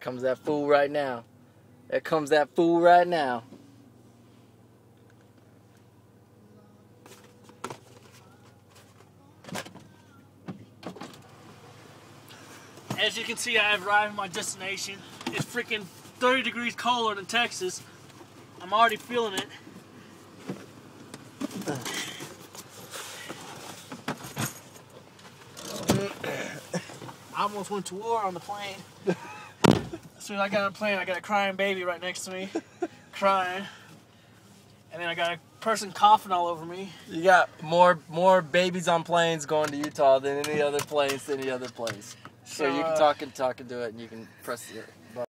comes that fool right now. There comes that fool right now. As you can see, I have arrived at my destination. It's freaking 30 degrees colder than Texas. I'm already feeling it. I almost went to war on the plane. As soon as I got on the plane, I got a crying baby right next to me, crying. And then I got a person coughing all over me. You got more babies on planes going to Utah than any other place, So you can talk into it, and you can press it.